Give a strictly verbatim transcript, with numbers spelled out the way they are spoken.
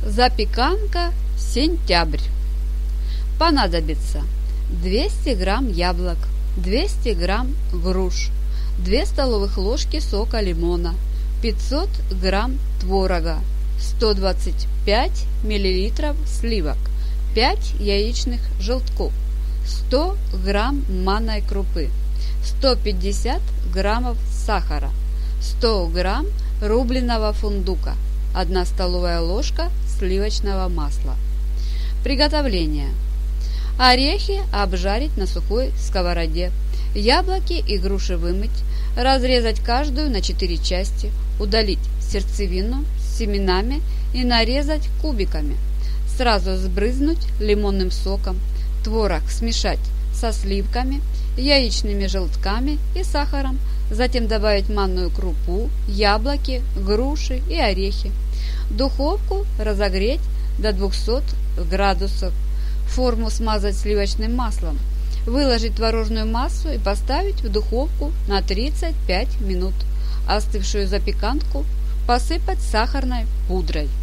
Запеканка сентябрь. Понадобится двести грамм яблок, двести грамм груш, две столовых ложки сока лимона, пятьсот грамм творога, сто двадцать пять миллилитров сливок, пять яичных желтков, сто грамм манной крупы, сто пятьдесят граммов сахара, сто грамм рубленого фундука, одна столовая ложка сливочного масла. Приготовление. Орехи обжарить на сухой сковороде, яблоки и груши вымыть, разрезать каждую на четыре части, удалить сердцевину с семенами и нарезать кубиками. Сразу сбрызнуть лимонным соком, творог смешать со сливками, яичными желтками и сахаром, затем добавить манную крупу, яблоки, груши и орехи. Духовку разогреть до двухсот градусов. Форму смазать сливочным маслом. Выложить творожную массу и поставить в духовку на тридцать пять минут. Остывшую запеканку посыпать сахарной пудрой.